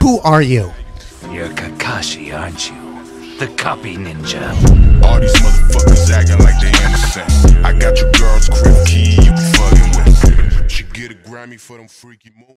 Who are you? You're Kakashi, aren't you? The copy ninja. All these motherfuckers acting like they innocent. I got your girl's crib key, you be fucking with. She get a Grammy for them freaky moves.